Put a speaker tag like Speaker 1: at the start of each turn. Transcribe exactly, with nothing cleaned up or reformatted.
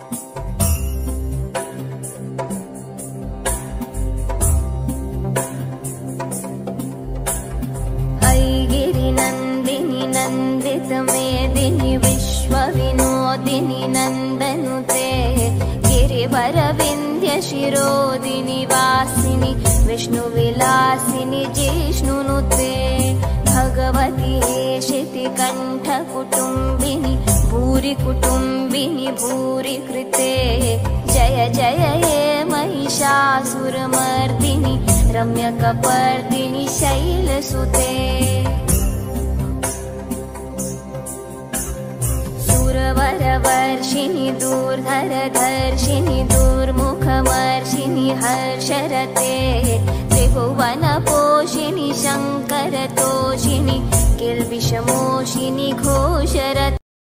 Speaker 1: ऐगिरिनन्दिनि नन्दितमेदिनि विश्वविनोदिनि नन्दनुते गिरिवरविन्ध्यशिरोदिनि वासिनि विष्णुविलासिनि जिष्णुनुते भगवति हेशितिकण्ठकुटुम्बिनि भूरि कुटुम्बिनि भूरि कृते जय जय ये महिषासुरमर्दिनि रम्यकपर्दिनि शैलसुते सुरवरवर्षिणि दूर्धरधर्षिणि दूर्मुखमर्षिणि हर्षरते त्रिभुवनपोषिणि शङ्करतोषिणि किल्बिषमोषिणि घोषरते।